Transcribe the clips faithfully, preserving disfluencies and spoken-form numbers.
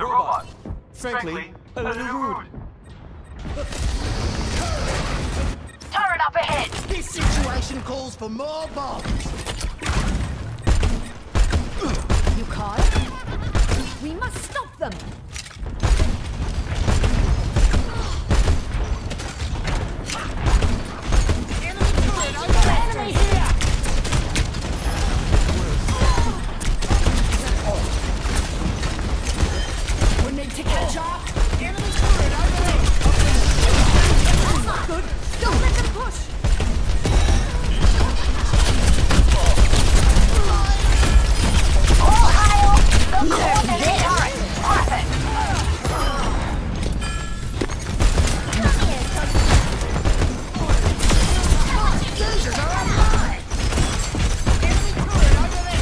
robot. Frankly, a little rude. Turret up ahead! This situation calls for more bombs! You can't? We must stop them! Enemy here! We need to catch up! Enemy turret over there! That's not good! Don't let them push! All hail! The coordinated turret! Perfect! Users are online! Enemy turret over there!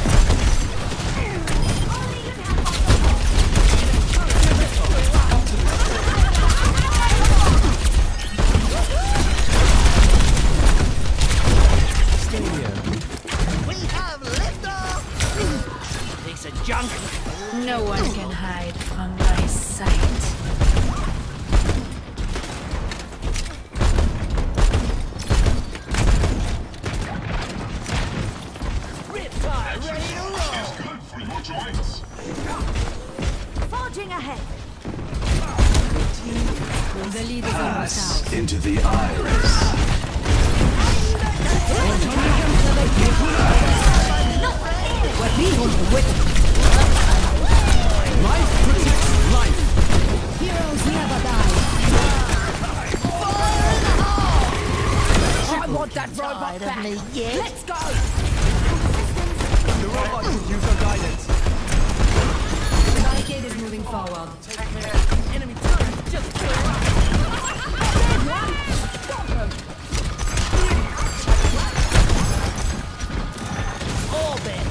We have liftoff! Piece of junk! No one can hide from my sight. Riptide ready to roll! Good for your joints. Forging ahead. The lead is Pass into the iris. Life protects life. Heroes never die. I want that robot back. Me yet? Let's go. The robot could use our guidance. The barricade is moving forward. Enemy turret just killed us! Stop him. Orbit!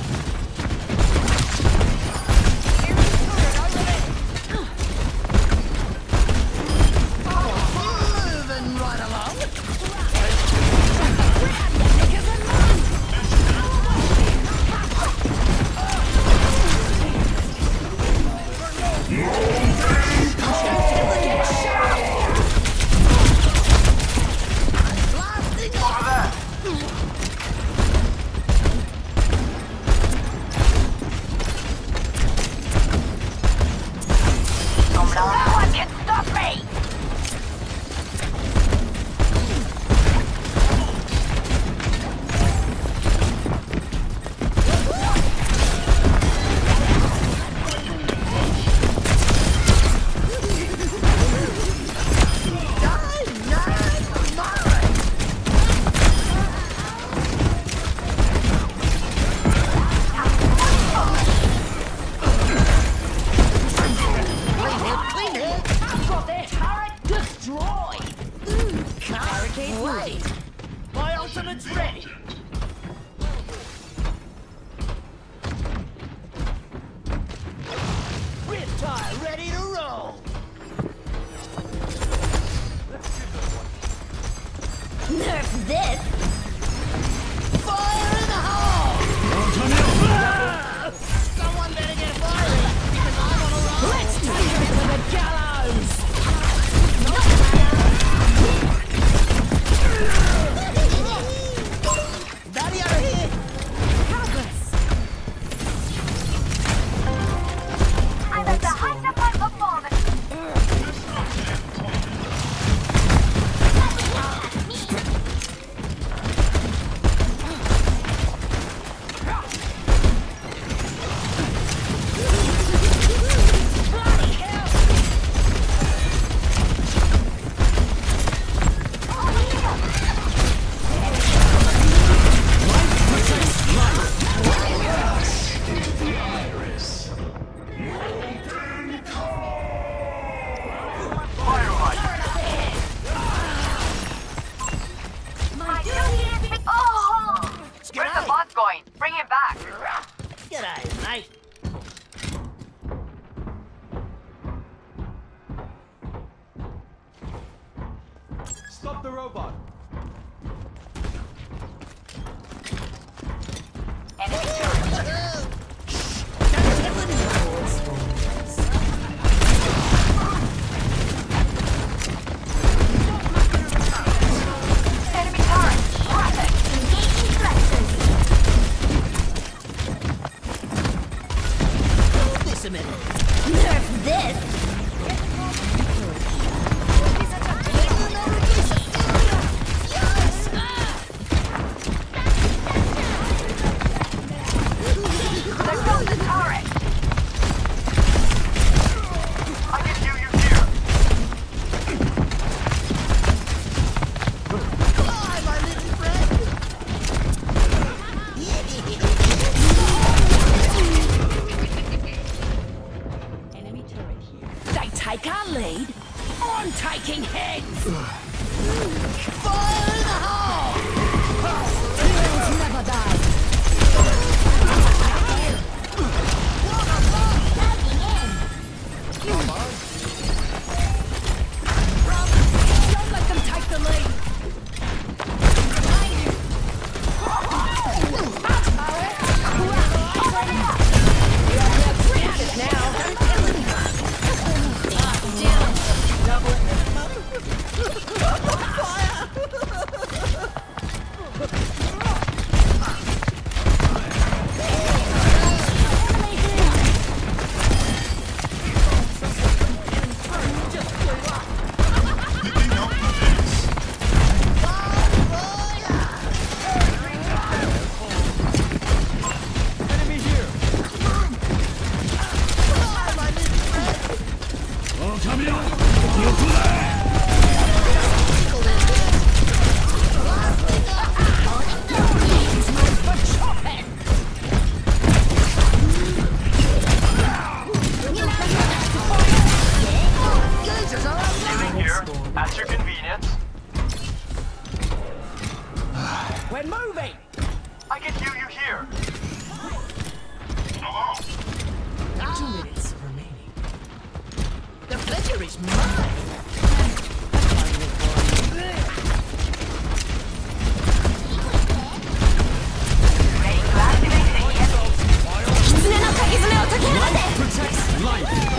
Moving right along! Blasting off! No one can stop me! Clean it! Got their turret destroyed! Barricade ready! My ultimate's ready! Riptide ready to roll! Nerf this. Fire in the hole! Someone better get firing, because I'm on a roll! Let's take him to the gallows. Daddy over here! Progress. I'm at the height of my performance! Into the iris. My duty is... Oh! Where's the bot going? Bring it back! G'day, mate. Stop the robot. Enemy turret! Don't tell anyone. take our lead? I'm taking heads! Fire in the hole! Heroes never die! Don't let them take the lead! Enemy here. Living here, at your convenience. We're moving! I can hear you here. Two minutes remaining. The pleasure is mine! Ready to activate the E M P. Life protects life.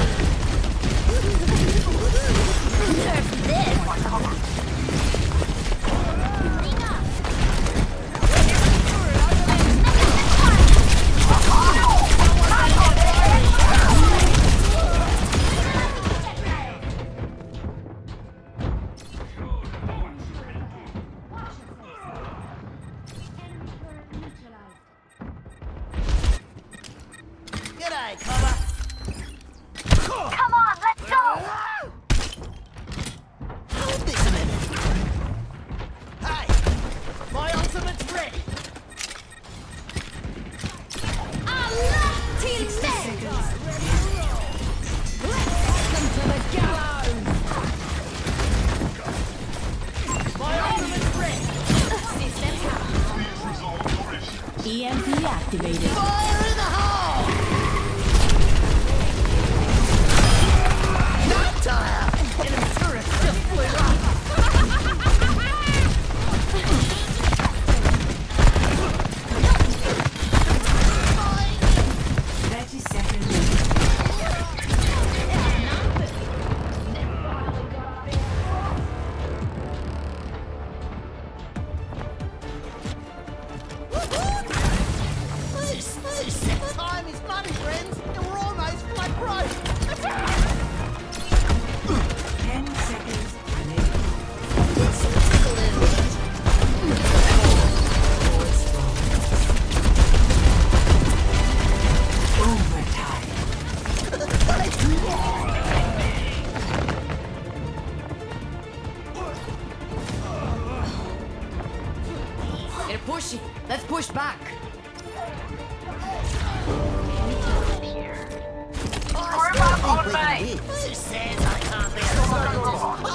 G'day, cover! Come on, let's go! Hold this minute! Hey! My ultimate's ready! Team seconds! Welcome to the gallows! My ultimate's ready! E M P activated. Fire in the hole! Not tire! Enemy turret just flew up! thirty seconds. Loose, loose! Time is money, friends! And we're almost blood broke! Ten seconds remaining. Get some tickle in it. Overtime. They're pushing. Let's push back. We're about on me. Who says I can't be a